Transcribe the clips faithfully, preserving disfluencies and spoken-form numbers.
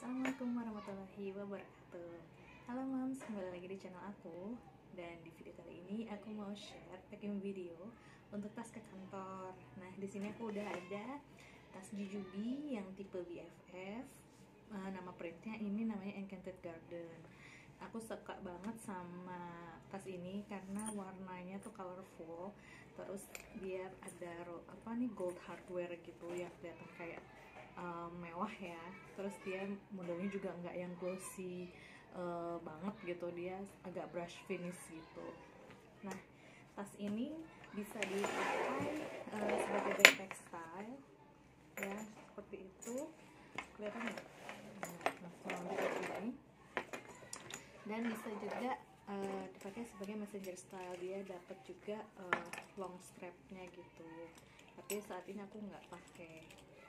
Assalamualaikum warahmatullahi wabarakatuh. Halo Mams, kembali lagi di channel aku. Dan di video kali ini aku mau share packing video untuk tas ke kantor. Nah, di sini aku udah ada tas Jujubee yang tipe B F F. uh, Nama printnya ini namanya Enchanted Garden. Aku suka banget sama tas ini karena warnanya tuh colorful. Terus dia ada apa nih gold hardware gitu yang kelihatan kayak um, mewah ya. Terus dia modelnya juga nggak yang glossy uh, banget gitu, dia agak brush finish gitu. Nah, tas ini bisa dipakai uh, sebagai backpack style ya, seperti itu. Kelihatan nggak? Nah, seperti ini. Dan bisa juga uh, dipakai sebagai messenger style, dia dapat juga uh, long strapnya gitu. Tapi saat ini aku nggak pakai.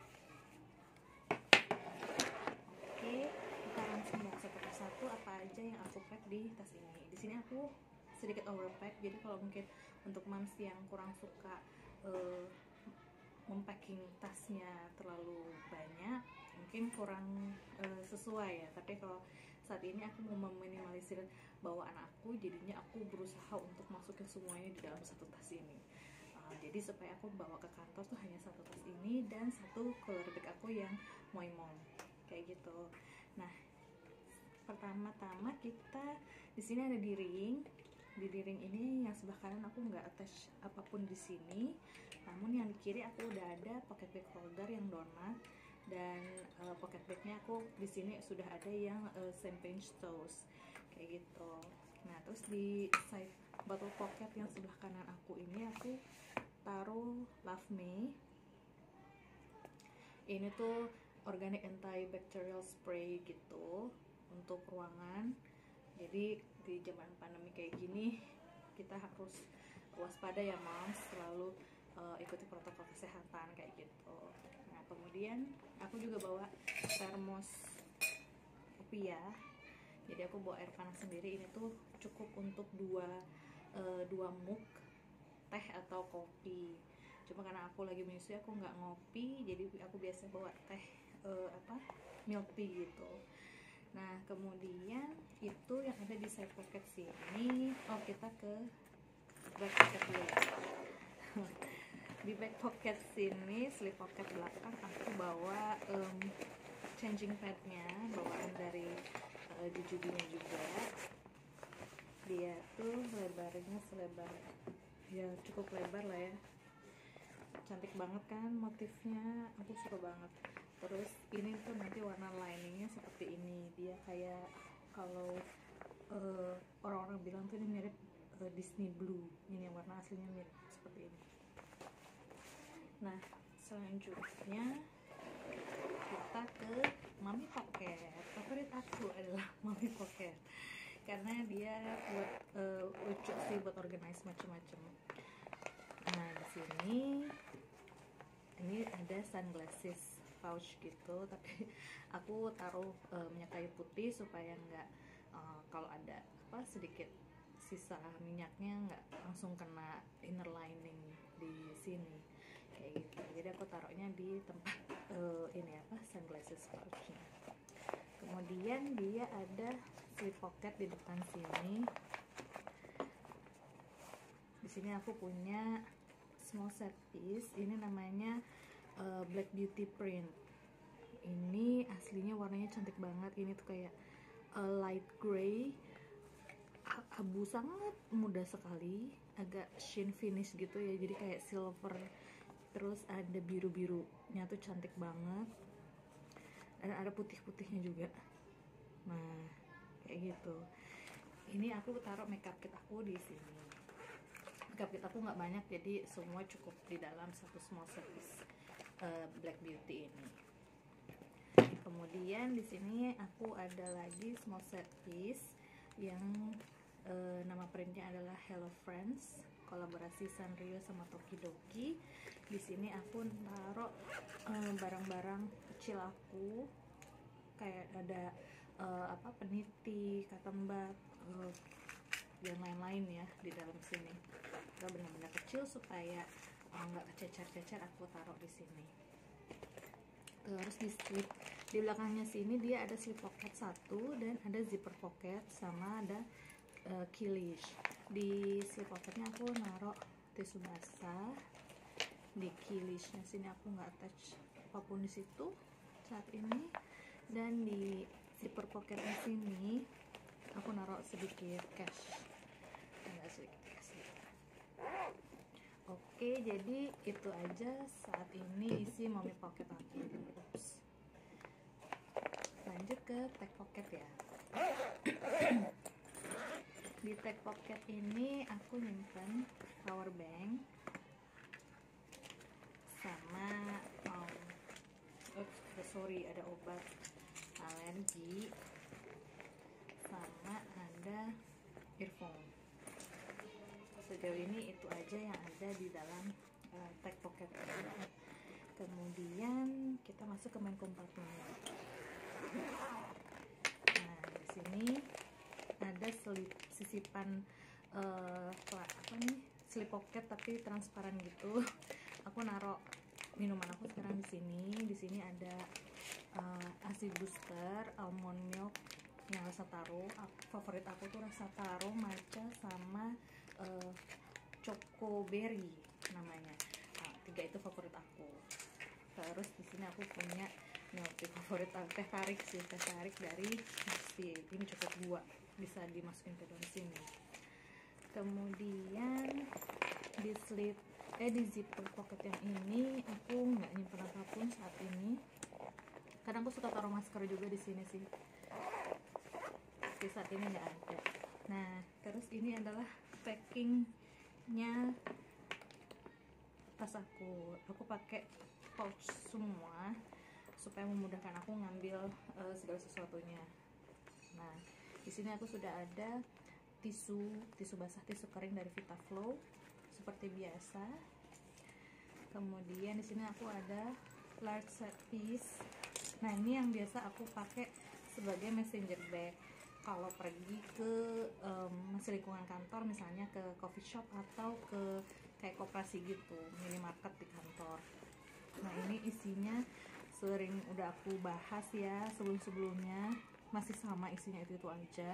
Oke, kita langsung bahas satu persatu apa aja yang aku pack di tas ini. Di sini aku sedikit overpack, jadi kalau mungkin untuk moms yang kurang suka uh, mempacking tasnya terlalu banyak, mungkin kurang uh, sesuai ya. Tapi kalau saat ini aku mau meminimalisir bawa anak aku, jadinya aku berusaha untuk masukin semuanya di dalam satu tas ini. Uh, jadi supaya aku bawa ke kantor tuh hanya satu tas ini dan satu cooler bag aku yang Moimong kayak gitu. Nah, pertama-tama kita di sini ada D-ring. Di D-ring ini yang sebelah kanan aku nggak attach apapun di sini, namun yang di kiri aku udah ada pocket bag holder yang donat, dan uh, pocket bagnya aku di sini sudah ada yang uh, champagne toast kayak gitu. Nah, terus di side bottle pocket yang sebelah kanan aku ini aku taruh Love Me. Ini tuh organic antibacterial spray gitu untuk ruangan. Jadi di zaman pandemi kayak gini kita harus waspada ya Moms, selalu uh, ikuti protokol kesehatan kayak gitu. Nah, kemudian aku juga bawa termos kopi ya. Jadi aku bawa air panas sendiri, ini tuh cukup untuk dua uh, dua mug teh atau kopi. Cuma karena aku lagi menyusui, aku nggak ngopi, jadi aku biasa bawa teh uh, apa milk tea gitu. Nah, kemudian itu yang ada di side pocket sini. Oh, kita ke back pocket dulu. Di back pocket sini, slip pocket belakang, aku bawa um, changing padnya, bawaan dari uh, Jujubee-nya juga. Dia tuh lebarnya selebar, ya cukup lebar lah ya. Cantik banget kan motifnya, aku suka banget. Terus ini tuh nanti warna liningnya seperti ini, dia kayak kalau uh, orang-orang bilang tuh ini mirip uh, Disney Blue. Ini warna aslinya mirip seperti ini. Nah, selanjutnya kita ke Mommy Pocket. Favorit aku adalah Mommy Pocket karena dia buat uh, lucu sih, buat organize macam-macam. Nah, di sini ini ada sunglasses pouch gitu, tapi aku taruh uh, minyak kayu putih supaya nggak uh, kalau ada apa sedikit sisa minyaknya nggak langsung kena inner lining di sini kayak gitu. Jadi aku taruhnya di tempat uh, ini apa sunglasses pouchnya. Kemudian dia ada slip pocket di depan sini. Di sini aku punya small set piece, ini namanya uh, Black Beauty print. Ini aslinya warnanya cantik banget. Ini tuh kayak uh, light gray, abu sangat muda sekali, agak sheen finish gitu ya, jadi kayak silver. Terus ada biru-birunya tuh cantik banget, dan ada putih-putihnya juga. Nah, kayak gitu. Ini aku taruh makeup kit aku di sini. Makeup kit aku nggak banyak, jadi semua cukup di dalam satu small service uh, Black Beauty ini. Kemudian di sini aku ada lagi small set piece yang uh, nama printnya adalah Hello Friends, kolaborasi Sanrio sama Tokidoki. Di sini aku taruh uh, barang-barang kecil aku, kayak ada uh, apa peniti, katembat, uh, dan lain-lain ya di dalam sini. Kita benar-benar kecil supaya nggak uh, kececer-cecer, aku taruh di sini. Terus di slip di belakangnya sini dia ada slip pocket satu dan ada zipper pocket sama ada uh, kilish. Di slip pocketnya aku naruh tisu basah, di kilishnya sini aku nggak attach apapun di situ saat ini, dan di zipper pocketnya sini aku naruh sedikit cash, agak sedikit cash gitu. Oke, jadi itu aja saat ini isi mommy pocket aku. Oops. Lanjut ke tag pocket ya. Di tag pocket ini aku nyimpen power bank sama um, oops, sorry ada obat alergi sama ada earphone. Sejauh ini itu aja yang ada di dalam uh, tag pocket ini. Kemudian kita masuk ke main compartment. Nah, di sini ada selip, sisipan uh, apa nih, slip pocket tapi transparan gitu. Aku naruh minuman aku sekarang di sini. Di sini ada uh, A S I booster almond milk yang rasa taro. Favorit aku tuh rasa taro, matcha sama uh, choco berry namanya. Nah, tiga itu favorit aku. Terus di sini aku punya milk tea favorit aku, teh tarik sih, teh tarik dari Maxi. Ini cukup dua, bisa dimasukin ke dalam sini. Kemudian di slip eh di zipper pocket yang ini aku nggak nyimpen apapun saat ini. Kadang aku suka taruh masker juga di sini sih. Tapi saat ini nggak ada. Nah, terus ini adalah packingnya tas aku. Aku pakai pouch semua supaya memudahkan aku ngambil uh, segala sesuatunya. Nah, di sini aku sudah ada tisu, tisu basah, tisu kering dari Vitaflo seperti biasa. Kemudian di sini aku ada large set piece. Nah, ini yang biasa aku pakai sebagai messenger bag kalau pergi ke um, masih lingkungan kantor, misalnya ke coffee shop atau ke kayak koperasi gitu, minimarket di kantor. Nah, ini isinya sering udah aku bahas ya sebelum-sebelumnya, masih sama isinya itu itu aja.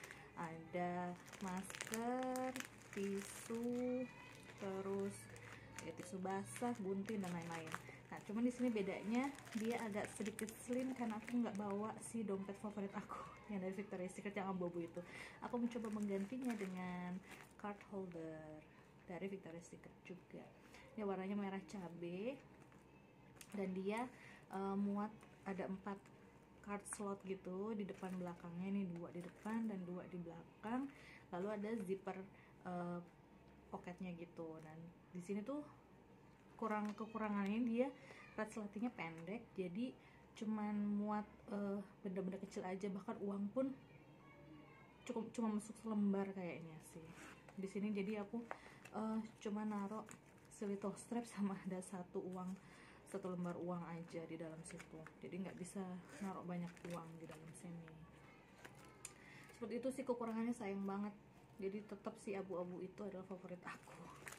Ada masker, tisu, terus ya, tisu basah, gunting dan lain-lain. Nah, cuman di sini bedanya dia agak sedikit slim karena aku nggak bawa si dompet favorit aku yang dari Victoria's Secret yang abu-abu itu. Aku mencoba menggantinya dengan card holder dari Victoria's Secret juga. Dia warnanya merah cabe dan dia uh, muat ada empat card slot gitu di depan belakangnya, ini dua di depan dan dua di belakang. Lalu ada zipper uh, pocketnya gitu. Dan di sini tuh kurang kekurangannya dia resletingnya pendek, jadi cuman muat benda-benda uh, kecil aja, bahkan uang pun cukup cuma masuk selembar kayaknya sih di sini. Jadi aku uh, cuma naruh little strap sama ada satu uang, satu lembar uang aja di dalam situ, jadi nggak bisa naruh banyak uang di dalam sini. Seperti itu sih kekurangannya, sayang banget. Jadi tetap si abu-abu itu adalah favorit aku.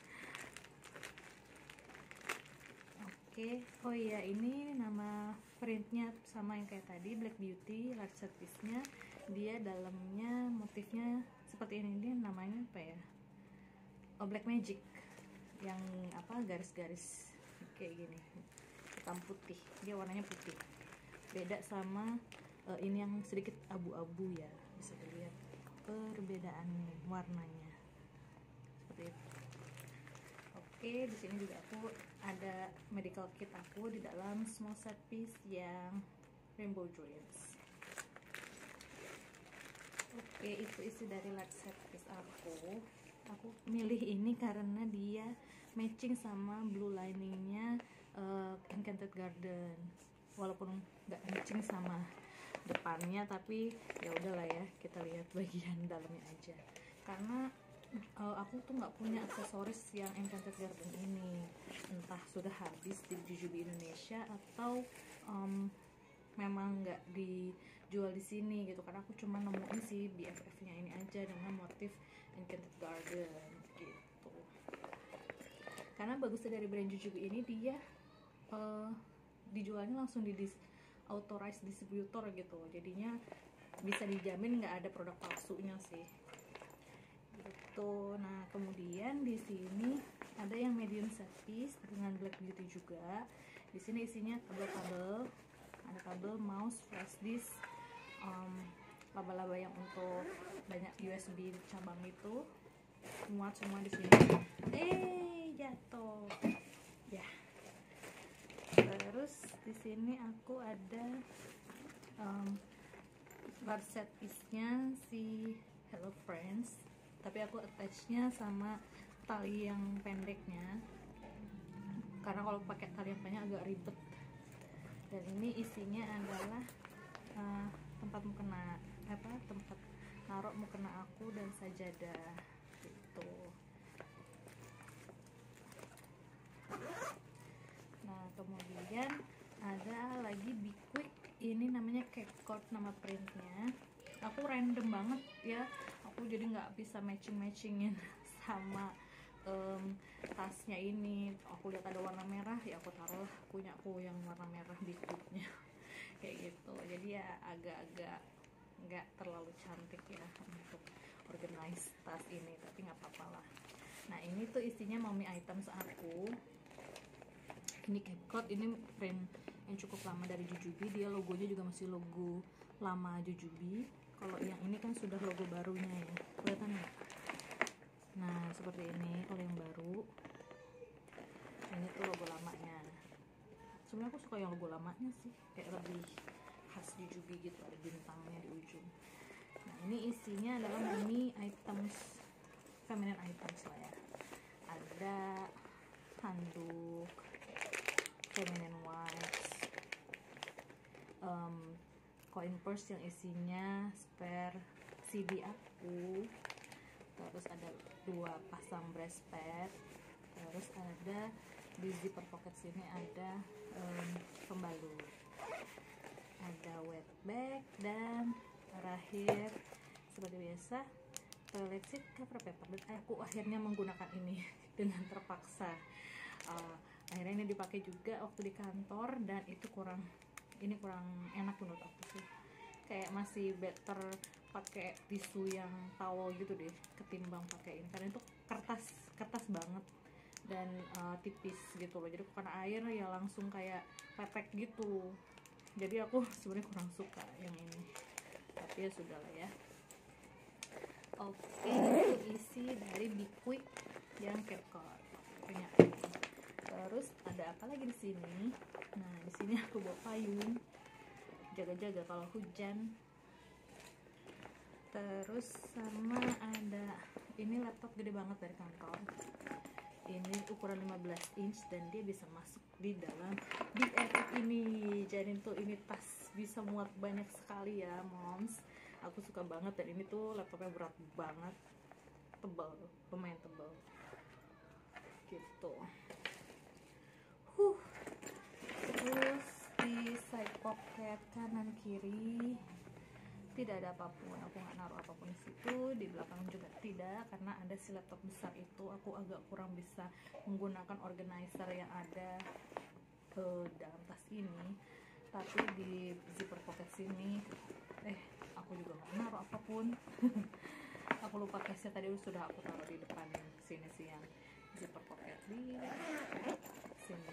Oke, oh iya, ini nama printnya sama yang kayak tadi, Black Beauty large set piece-nya. Dia dalamnya motifnya seperti ini, dia namanya apa ya? Oh, Black Magic, yang apa garis-garis kayak gini, hitam putih. Dia warnanya putih. Beda sama uh, ini yang sedikit abu-abu ya, bisa dilihat perbedaan warnanya seperti itu. Oke, di sini juga aku ada medical kit aku di dalam small set piece yang rainbow dreams. Oke, itu isi dari large set piece aku. Aku milih ini karena dia matching sama blue liningnya uh, Enchanted Garden. Walaupun nggak matching sama depannya, tapi ya udahlah ya, kita lihat bagian dalamnya aja. Karena Uh, aku tuh nggak punya aksesoris yang Enchanted Garden ini, entah sudah habis di Jujube Indonesia atau um, memang nggak dijual di sini gitu. Karena aku cuma nemuin si B F F-nya ini aja dengan motif Enchanted Garden gitu. Karena bagusnya dari brand Jujube ini, dia uh, dijualnya langsung di dis authorized distributor gitu, jadinya bisa dijamin nggak ada produk palsunya sih gitu. Nah kemudian di sini ada yang medium set piece dengan black beauty juga. Di sini isinya kabel-kabel, ada kabel, mouse, flash disk, um, laba-laba yang untuk banyak U S B cabang itu, muat semua di sini. Eh jatuh ya. Terus di sini aku ada um, bar set piece-nya si Hello Friends, tapi aku attach-nya sama tali yang pendeknya karena kalau pakai tali yang panjang agak ribet. Dan ini isinya adalah uh, tempat mukena apa tempat naruh mukena aku dan sajadah gitu. Nah kemudian ada lagi Be Quick, ini namanya CapCord nama printnya. Aku random banget ya, aku jadi nggak bisa matching matchingin sama um, tasnya ini. Aku lihat ada warna merah, ya aku taruh punya aku yang warna merah Be Quicknya kayak gitu. Jadi ya agak-agak nggak terlalu cantik ya untuk organize tas ini, tapi nggak apa-apa lah. Nah ini tuh isinya mommy items aku. Ini CapCord, ini print yang cukup lama dari Jujubee, dia logonya juga masih logo lama Jujubee. Kalau yang ini kan sudah logo barunya ya, kelihatan nggak? Nah seperti ini kalau yang baru, ini tuh logo lamanya. Sebenarnya aku suka yang logo lamanya sih, kayak lebih khas Jujubee gitu, ada bintangnya di ujung. Nah ini isinya adalah mini items, feminine items lah ya. Ada handuk, feminine wipes, um, coin purse yang isinya spare C D aku, terus ada dua pasang breast pad, terus ada di zipper pocket sini ada um, pembalut, ada wet bag, dan terakhir seperti biasa toilet seat cover paper. Dan aku akhirnya menggunakan ini dengan terpaksa. Uh, akhirnya ini dipakai juga waktu di kantor, dan itu kurang ini kurang enak menurut aku sih, kayak masih better pakai tisu yang towel gitu deh ketimbang pakai ini, karena itu kertas kertas banget dan uh, tipis gitu loh, jadi kena air ya langsung kayak lepek gitu. Jadi aku sebenarnya kurang suka yang ini, tapi ya sudah lah ya. Oke, itu isi dari Be Quick yang CapCord punya aku. Terus ada apa lagi di sini? Nah, di sini aku bawa payung, jaga-jaga kalau hujan. Terus sama ada ini laptop gede banget dari kantor. Ini ukuran lima belas inch dan dia bisa masuk di dalam B F F ini. Jadi tuh ini tas bisa muat banyak sekali ya, moms. Aku suka banget, dan ini tuh laptopnya berat banget, tebal, lumayan tebal gitu. Huh. Terus di side pocket kanan kiri tidak ada apapun, aku nggak naruh apapun di situ. Di belakang juga tidak, karena ada si laptop besar itu. Aku agak kurang bisa menggunakan organizer yang ada ke dalam tas ini. Tapi di zipper pocket sini, eh aku juga nggak naruh apapun. Aku lupa case-nya tadi sudah aku taruh di depan sini sih, yang zipper pocket di sini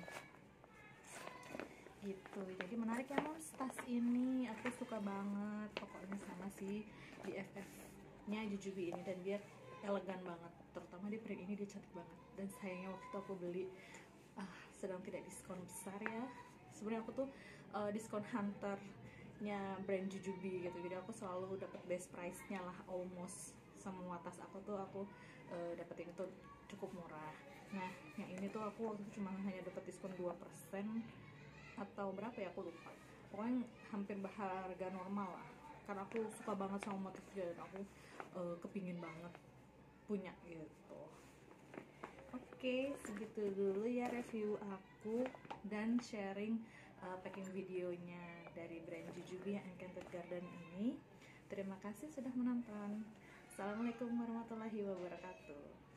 gitu. Jadi menarik ya moms, tas ini aku suka banget pokoknya sama si B F F nya Jujubee ini, dan dia elegan banget, terutama di print ini dia cantik banget. Dan sayangnya waktu itu aku beli ah, sedang tidak diskon besar ya. Sebenarnya aku tuh uh, diskon hunternya brand Jujubee gitu, jadi aku selalu dapat best price nya lah, almost semua tas aku tuh aku uh, dapetin itu cukup murah. Nah yang ini tuh aku waktu itu cuma hanya dapat diskon dua persen atau berapa ya, aku lupa, pokoknya hampir harga normal lah, karena aku suka banget sama motifnya dan aku uh, kepingin banget punya gitu. Oke, segitu dulu ya review aku dan sharing uh, packing videonya dari brand Jujubee yang Enchanted Garden ini. Terima kasih sudah menonton. Assalamualaikum warahmatullahi wabarakatuh.